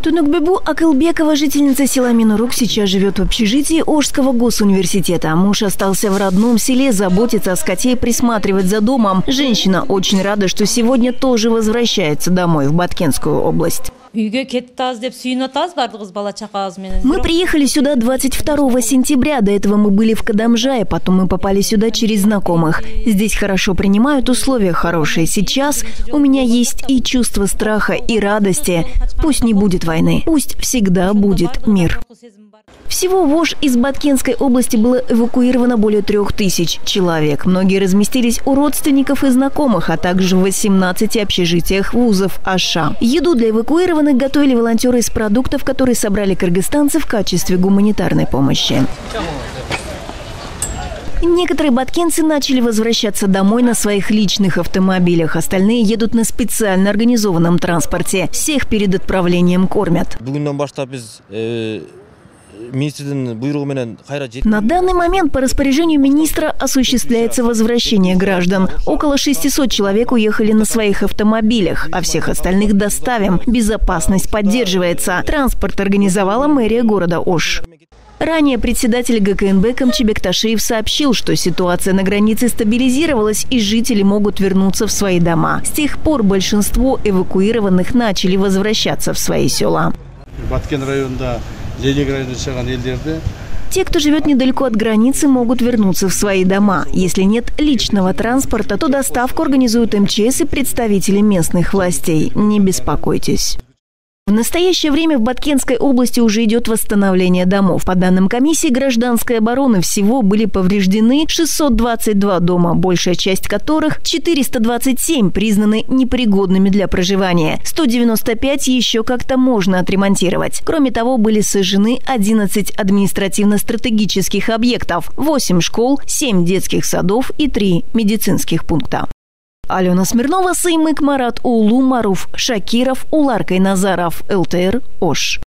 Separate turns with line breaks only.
Тунукбебу Акылбекова, жительница села Минурук, сейчас живет в общежитии Ошского госуниверситета. Муж остался в родном селе заботиться о скоте и присматривать за домом. Женщина очень рада, что сегодня тоже возвращается домой, в Баткенскую область.
Мы
приехали сюда 22 сентября. До этого мы были в Кадамжае, потом мы попали сюда через знакомых. Здесь хорошо принимают, условия хорошие. Сейчас у меня есть и чувство страха, и радости. Пусть не будет войны, пусть всегда будет мир. Всего в Ош из Баткенской области было эвакуировано более 3000 человек. Многие разместились у родственников и знакомых, а также в 18 общежитиях вузов Аша. Еду для эвакуированных готовили волонтеры из продуктов, которые собрали кыргызстанцы в качестве гуманитарной помощи. Некоторые баткенцы начали возвращаться домой на своих личных автомобилях. Остальные едут на специально организованном транспорте. Всех перед отправлением кормят. На данный момент по распоряжению министра осуществляется возвращение граждан. Около 600 человек уехали на своих автомобилях, а всех остальных доставим. Безопасность поддерживается. Транспорт организовала мэрия города Ош. Ранее председатель ГКНБ Камчебек Ташиев сообщил, что ситуация на границе стабилизировалась и жители могут вернуться в свои дома. С тех пор большинство эвакуированных начали возвращаться в свои села. Те, кто живет недалеко от границы, могут вернуться в свои дома. Если нет личного транспорта, то доставку организуют МЧС и представители местных властей. Не беспокойтесь. В настоящее время в Баткенской области уже идет восстановление домов. По данным комиссии гражданской обороны, всего были повреждены 622 дома, большая часть которых, 427, признаны непригодными для проживания. 195 еще как-то можно отремонтировать. Кроме того, были сожжены 11 административно-стратегических объектов, 8 школ, 7 детских садов и 3 медицинских пункта. Алена Смирнова, Саймык Марат, Улу Маруф Шакиров, Уларкай Назаров, ЛТР, Ош.